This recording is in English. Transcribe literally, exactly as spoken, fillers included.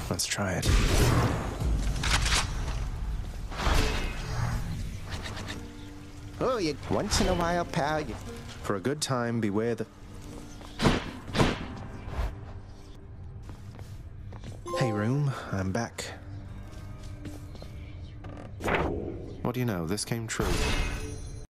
Let's try it. Oh, you once in a while, pal. You, for a good time, beware the... Hey, room. I'm back. What do you know? This came true.